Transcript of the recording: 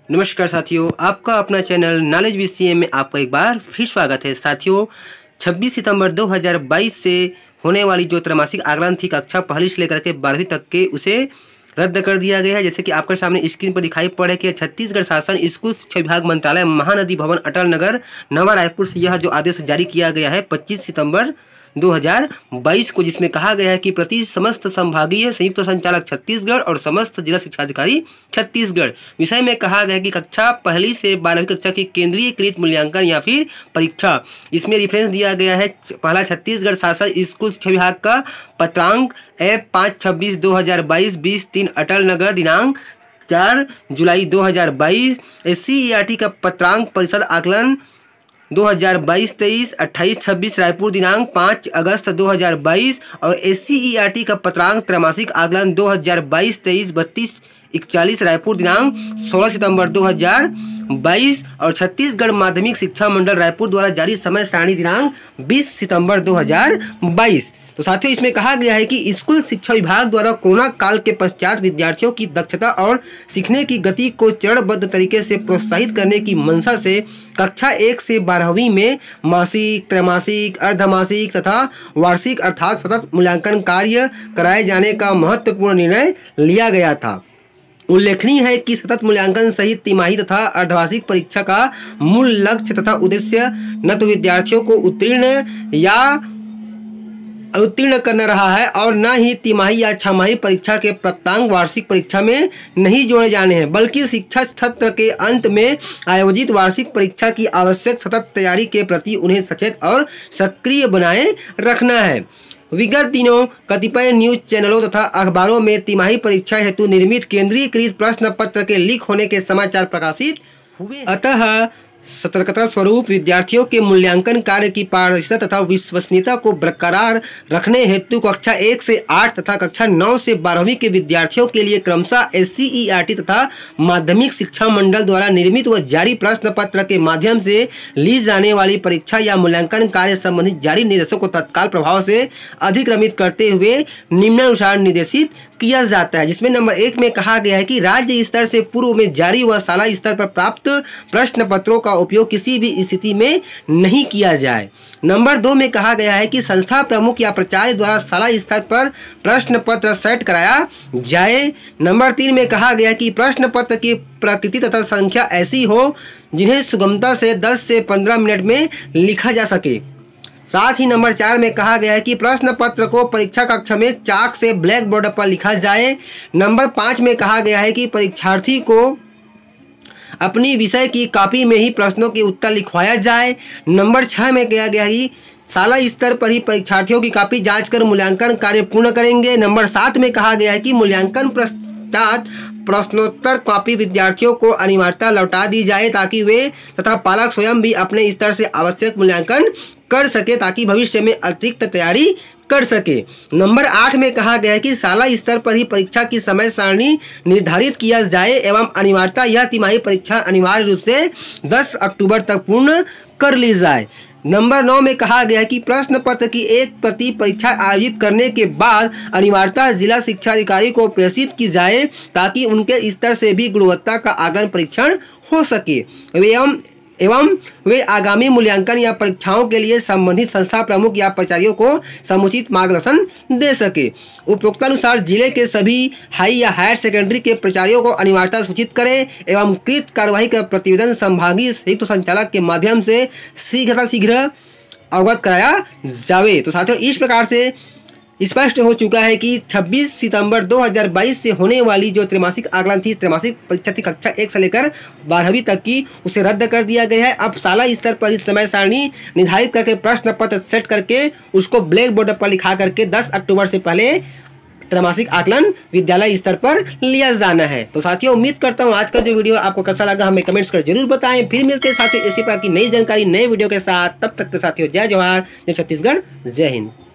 नमस्कार साथियों, आपका अपना चैनल नॉलेज विषय में आपका एक बार फिर स्वागत है। साथियों, 26 सितंबर 2022 से होने वाली जो त्रैमासिक आकलन थी कक्षा पहली से लेकर के 12वीं तक के, उसे रद्द कर दिया गया है। जैसे कि आपके सामने स्क्रीन पर दिखाई पड़ रहा है कि छत्तीसगढ़ शासन स्कूल शिक्षा विभाग मंत्रालय महानदी भवन अटल नगर नवा रायपुर से यह जो आदेश जारी किया गया है 25 सितंबर 2022 को, जिसमें कहा गया है कि प्रति समस्त संभागीय संयुक्त संचालक छत्तीसगढ़ और समस्त जिला शिक्षा अधिकारी छत्तीसगढ़ विषय में कहा गया है कि कक्षा पहली से 12वीं कक्षा की केंद्रीयकृत मूल्यांकन या फिर परीक्षा, इसमें रेफरेंस दिया गया है पहला छत्तीसगढ़ शासन स्कूल शिक्षा विभाग का पत्रांक F5/26/2022 20-3 अटल नगर दिनांक 4 जुलाई 2022, SCERT का पत्रांक परिषद आकलन 2022-23 28-26 रायपुर दिनांक 5 अगस्त 2022 और SCERT का पत्रांक त्रैमासिक आकलन 2022-23 32-41 रायपुर दिनांक 16 सितंबर 2022 और छत्तीसगढ़ माध्यमिक शिक्षा मंडल रायपुर द्वारा जारी समय सारणी दिनांक 20 सितंबर 2022। तो साथियों, इसमें कहा गया है कि स्कूल शिक्षा विभाग द्वारा कोरोना काल के पश्चात विद्यार्थियों की दक्षता और सीखने की गति को चरणबद्ध तरीके से प्रोत्साहित करने की मंशा से कक्षा 1 से 12वीं में मासिक, त्रैमासिक, अर्धमासिक तथा वार्षिक अर्थात सतत मूल्यांकन कार्य कराए जाने का महत्वपूर्ण निर्णय लिया गया था। उल्लेखनीय है कि सतत मूल्यांकन सहित तिमाही तथा अर्धवार्षिक परीक्षा का मूल लक्ष्य तथा उद्देश्य न तो विद्यार्थियों को उत्तीर्ण करना रहा है और न ही तिमाही या छमाही परीक्षा के प्राप्तांक वार्षिक परीक्षा में नहीं जोड़े जाने हैं, बल्कि शिक्षा सत्र के अंत में आयोजित वार्षिक परीक्षा की आवश्यक सतत तैयारी के प्रति उन्हें सचेत और सक्रिय बनाए रखना है। विगत दिनों कतिपय न्यूज चैनलों तथा अखबारों में तिमाही परीक्षा हेतु निर्मित केंद्रीयकृत प्रश्न पत्र के लीक होने के समाचार प्रकाशित हुए। अतः सतर्कता स्वरूप विद्यार्थियों के मूल्यांकन कार्य की पारदर्शिता तथा विश्वसनीयता को बरकरार रखने हेतु कक्षा 1 से 8 तथा कक्षा 9 से 12वीं के विद्यार्थियों के लिए क्रमशः SCERT तथा माध्यमिक शिक्षा मंडल द्वारा निर्मित व जारी प्रश्न पत्र के माध्यम से ली जाने वाली परीक्षा या मूल्यांकन कार्य संबंधित जारी निर्देशों को तत्काल प्रभाव से अधिक्रमित करते हुए निम्नानुसार निर्देशित किया जाता है। जिसमें नंबर 1 में कहा गया है कि राज्य स्तर से पूर्व में जारी व शाला स्तर पर प्राप्त प्रश्न पत्रों का उपयोग किसी भी स्थिति में नहीं किया जाए। नंबर 2 में कहा गया है कि संस्था प्रमुख या प्राचार्य द्वारा शाला स्तर पर प्रश्न पत्र सेट कराया जाए। नंबर 3 में कहा गया है कि प्रश्न पत्र की प्रकृति तथा संख्या ऐसी हो जिन्हें सुगमता से 10 से 15 मिनट में लिखा जा सके। साथ ही नंबर 4 में कहा गया है कि प्रश्न पत्र को परीक्षा कक्ष में चाक से ब्लैक बोर्ड पर लिखा जाए। नंबर 5 में कहा गया है कि परीक्षार्थी को अपनी विषय की कॉपी में ही प्रश्नों के उत्तर लिखवाया जाए। नंबर 6 में कहा गया है कि शाला स्तर पर ही परीक्षार्थियों की कॉपी जांच कर मूल्यांकन कार्य पूर्ण करेंगे। नंबर 7 में कहा गया है कि मूल्यांकन पश्चात प्रश्नोत्तर कॉपी विद्यार्थियों को अनिवार्यता लौटा दी जाए ताकि वे तथा पालक स्वयं भी अपने स्तर से आवश्यक मूल्यांकन कर सके, ताकि भविष्य में अतिरिक्त तैयारी कर सके। नंबर 8 में कहा गया है कि शाला स्तर पर ही परीक्षा की समय सारणी निर्धारित किया जाए एवं अनिवार्यता यह तिमाही परीक्षा अनिवार्य रूप से 10 अक्टूबर तक पूर्ण कर ली जाए। नंबर 9 में कहा गया है कि प्रश्न पत्र की एक प्रति परीक्षा आयोजित करने के बाद अनिवार्यता जिला शिक्षा अधिकारी को प्रेषित की जाए ताकि उनके स्तर से भी गुणवत्ता का आकलन परीक्षण हो सके एवं वे आगामी मूल्यांकन या परीक्षाओं के लिए संबंधित संस्था प्रमुख या प्राचार्यों को समुचित मार्गदर्शन दे सके। उपरोक्तानुसार जिले के सभी हाई या हायर सेकेंडरी के प्राचार्यों को अनिवार्यता सूचित करें एवं कृत कार्यवाही का प्रतिवेदन संभागीय संयुक्त संचालक के माध्यम से शीघ्र अवगत कराया जावे। तो साथियों, इस प्रकार से स्पष्ट हो चुका है कि 26 सितंबर 2022 से होने वाली जो त्रैमासिक आकलन थी, त्रैमासिक परीक्षा थी कक्षा 1 से लेकर 12वीं तक की, उसे रद्द कर दिया गया है। अब शाला स्तर पर इस समय सारणी निर्धारित करके प्रश्न पत्र सेट करके उसको ब्लैक बोर्ड पर लिखा करके 10 अक्टूबर से पहले त्रैमासिक आकलन विद्यालय स्तर पर लिया जाना है। तो साथियों, उम्मीद करता हूँ आज का जो वीडियो आपको कैसा लगा हमें कमेंट्स कर जरूर बताएं। फिर मिलते हैं साथियों इसी प्रकार की नई जानकारी नए वीडियो के साथ। तब तक के साथियों, जय जवाहर, जय छत्तीसगढ़, जय हिंद।